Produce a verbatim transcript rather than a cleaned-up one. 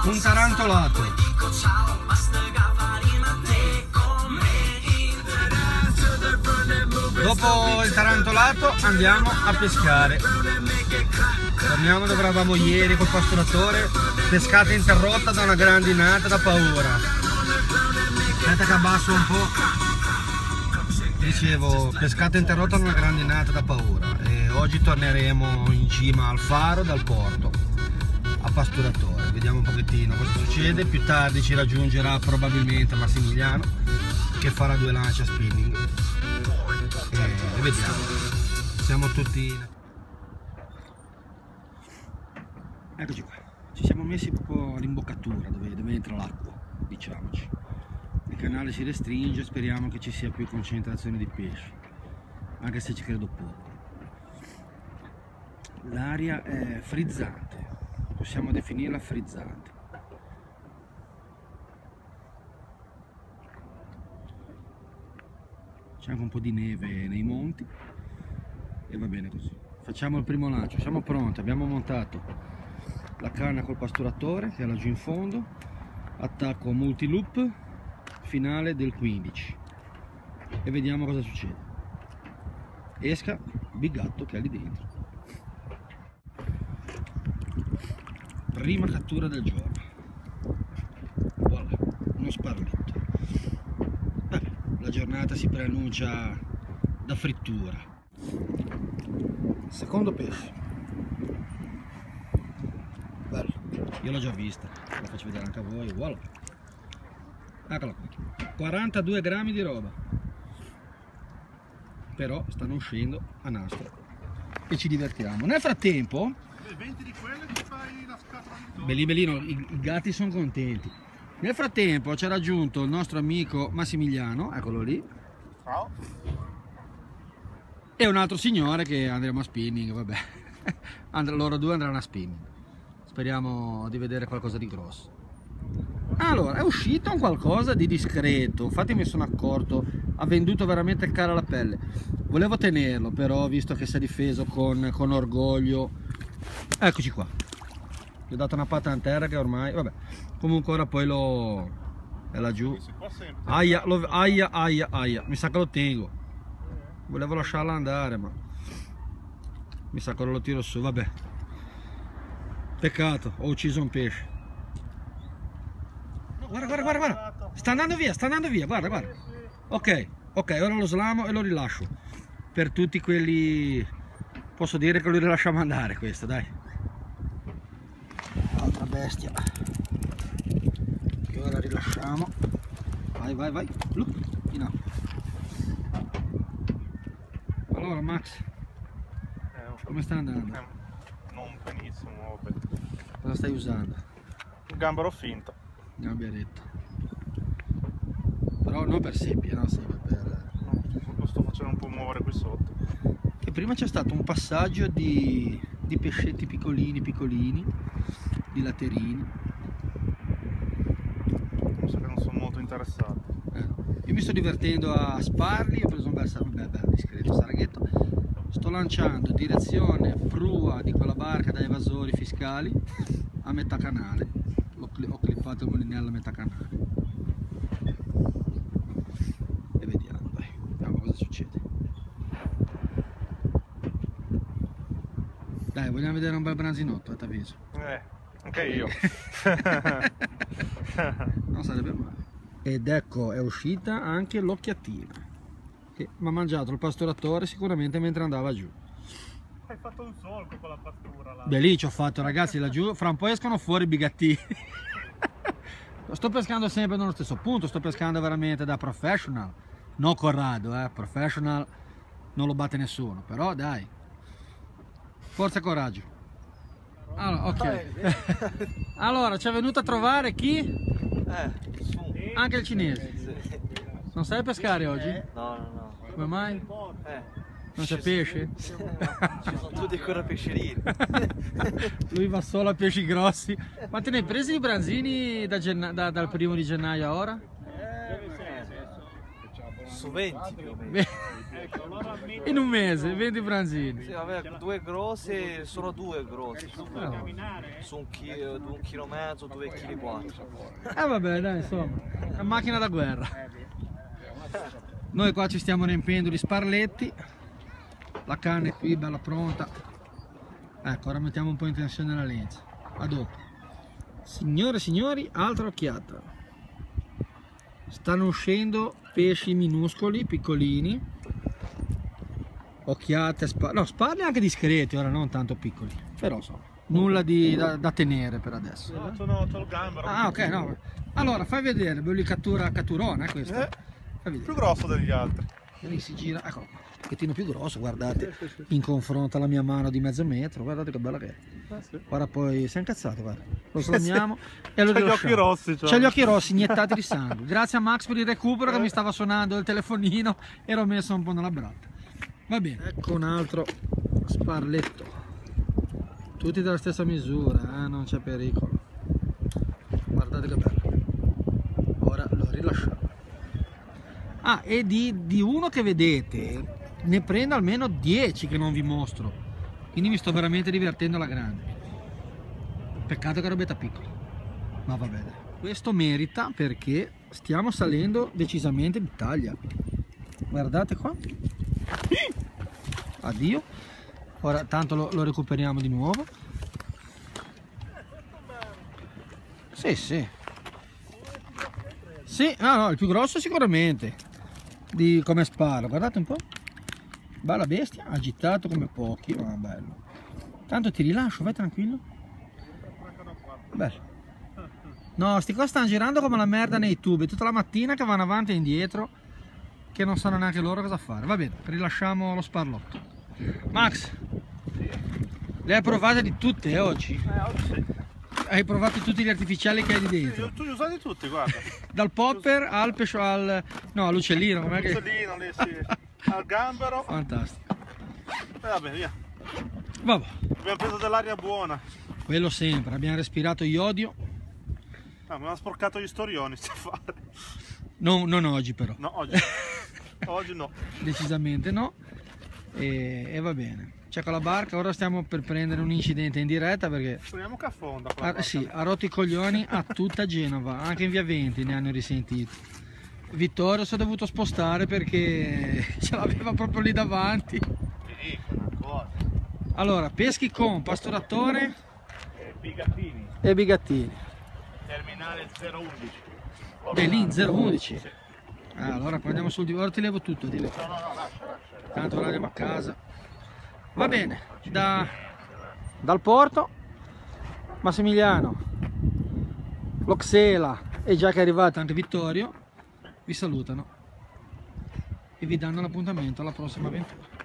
un tarantolato. Dopo il tarantolato andiamo a pescare. Torniamo dove eravamo ieri col pasturatore. Pescata interrotta da una grandinata da paura. Aspetta che abbasso un po'. Dicevo, pescata interrotta da una grandinata da paura. E oggi torneremo in cima al faro dal porto a pasturatore. Vediamo un pochettino cosa succede. Più tardi ci raggiungerà probabilmente Massimiliano, che farà due lance a spinning. E, e vediamo. Siamo tutti... Eccoci qua. Ci siamo messi proprio all'imboccatura dove, dove entra l'acqua, diciamoci. Il canale si restringe, speriamo che ci sia più concentrazione di pesci, anche se ci credo poco. L'aria è frizzante, possiamo definirla frizzante. C'è anche un po' di neve nei monti e va bene così. Facciamo il primo lancio, siamo pronti, abbiamo montato la canna col pasturatore che è laggiù in fondo, attacco multiloop finale del quindici e vediamo cosa succede. Esca Big Gatto che è lì dentro. Prima cattura del giorno. Voilà, uno sparletto. Vabbè, la giornata si preannuncia da frittura. Secondo pesce. Bello, io l'ho già vista, la faccio vedere anche a voi. Voilà. Eccola qua, quarantadue grammi di roba, però stanno uscendo a nastro e ci divertiamo. Nel frattempo, venti di quelle che fai la scatola di belli bellino, i, i gatti sono contenti. Nel frattempo ci ha raggiunto il nostro amico Massimiliano, eccolo lì. Ciao. E un altro signore che andremo a spinning, vabbè. And- loro due andranno a spinning. Speriamo di vedere qualcosa di grosso. Allora, è uscito un qualcosa di discreto, infatti mi sono accorto, ha venduto veramente cara la pelle. Volevo tenerlo, però visto che si è difeso con, con orgoglio, eccoci qua. Gli ho dato una patta in terra che ormai, vabbè, comunque ora poi lo... è laggiù. Aia, lo, aia, aia, aia, mi sa che lo tengo. Volevo lasciarlo andare, ma mi sa che lo tiro su, vabbè. Peccato, ho ucciso un pesce. Guarda, guarda, guarda, guarda, sta andando via, sta andando via, guarda, guarda. Ok, ok, ora lo slamo e lo rilascio. Per tutti quelli, posso dire che lo rilasciamo andare questo, dai. Altra bestia. Che ora rilasciamo. Vai, vai, vai, Look, in acqua. Allora Max, come sta andando? Eh, non benissimo, vabbè. Cosa stai usando? Un gambero finto. Gamberetto. Però non per seppie, no? Sempre per... No, lo sto facendo un po' muovere qui sotto. Che prima c'è stato un passaggio di, di pescetti piccolini piccolini, di laterini. Mi sa che non sono molto interessato. Eh, io mi sto divertendo a sparli, ho preso un bel, bel, bel discreto sarghetto. Sto lanciando direzione prua di quella barca da evasori fiscali a metà canale. Ho clippato il mulinello a metà canale e vediamo, dai, vediamo cosa succede. Dai, vogliamo vedere un bel branzinotto, ti avviso. Eh, anche io. Non sarebbe male. Ed ecco, è uscita anche l'occhiatina che mi ha mangiato il pasturatore sicuramente mentre andava giù. Hai fatto un solco con la pastura là. Beh, lì ci ho fatto, ragazzi, laggiù fra un po' escono fuori i bigattini. Sto pescando sempre nello stesso punto, sto pescando veramente da professional, non Corrado, eh, professional non lo batte nessuno, però dai, forza e coraggio. Allora, ok. Allora, ci è venuto a trovare chi? Eh, Anche il cinese. Non sai pescare oggi? no, no, no. Come mai? Eh, Non c'è pesce? ci sono tutti ancora pescerini. Lui va solo a pesci grossi. Ma te ne hai presi i branzini da genna- da- dal primo di gennaio a ora? su venti più o meno. Ecco, allora metti- In un mese, venti franzini. Sì, vabbè, due grossi, sono due grossi. Su, Ah. camminare? su un chilo, un chilo e mezzo, due chili e quattro. Eh vabbè, dai, insomma, una macchina da guerra. Noi qua ci stiamo riempiendo di sparletti. La carne è qui, bella pronta. Ecco, ora mettiamo un po' in tensione la lenza. A dopo. Signore e signori, altra occhiata. Stanno uscendo pesci minuscoli, piccolini. Occhiate, spa no, sparli anche discreti, ora non tanto piccoli. Però so, nulla di, da, da tenere per adesso. No, sono, c'ho il gambero. Ah, ok, no. Allora, fai vedere, belli cattura catturona, eh, questo. Eh, Fai vedere. più grosso degli altri. Lì si gira, eccolo qua, un pochettino più grosso, guardate, in confronto alla mia mano di mezzo metro, guardate che bella che è. Guarda, poi si è incazzato, guarda, lo slamiamo e lo C'ha gli rilasciamo. occhi rossi, cioè. C'ha gli occhi rossi, iniettati di sangue. Grazie a Max per il recupero che mi stava suonando il telefonino, ero messo un po' nella bratta. Va bene, ecco un altro sparletto, tutti della stessa misura, eh? Non c'è pericolo. Guardate che bello. Ora lo rilasciamo. Ah, e di, di uno che vedete ne prendo almeno dieci che non vi mostro, quindi mi sto veramente divertendo alla grande. Peccato che robetta piccola, ma va bene. Questo merita perché stiamo salendo decisamente di taglia. Guardate qua. Addio. Ora tanto lo, lo recuperiamo di nuovo. Sì, sì. Sì, no, no, il più grosso sicuramente. Di come sparo, guardate un po'. Bella bestia, agitato come pochi, ma bello. Tanto ti rilascio, vai tranquillo. Bello. No, sti qua stanno girando come la merda nei tubi, tutta la mattina che vanno avanti e indietro, che non sanno neanche loro cosa fare. Va bene, rilasciamo lo sparlotto. Max, le hai provate di tutte eh, oggi? Eh, oggi sì. Hai provato tutti gli artificiali che hai di dentro? Tu li usati tutti, guarda. Dal popper al pesce al... no, all'uccellino, com'è che... L'uccellino lì, sì. Al gambero. Fantastico. E vabbè, via. Vabbè, Abbiamo preso dell'aria buona. quello sempre, abbiamo respirato iodio, Ah, mi hanno sporcato gli storioni, sti fare. no, non oggi però, No, oggi. Oggi no. decisamente no, e, e va bene. C'è con la barca, ora stiamo per prendere un incidente in diretta perché Speriamo che affonda. quella ha, barca sì, lì. ha rotto i coglioni a tutta Genova, anche in via venti ne hanno risentito. Vittorio si è dovuto spostare perché ce l'aveva proprio lì davanti. Ti dico una cosa. Allora, peschi con pastoratore Eh, Bigattini, e bigattini. terminale zero undici. E lì zero undici. Ah, allora prendiamo sul di ora ti levo tutto, di lì. No, no, no, lascia, lascia. Tanto ora andiamo a casa. Va bene, da, dal porto Massimiliano, Loxela e già che è arrivato anche Vittorio vi salutano e vi danno l'appuntamento alla prossima avventura.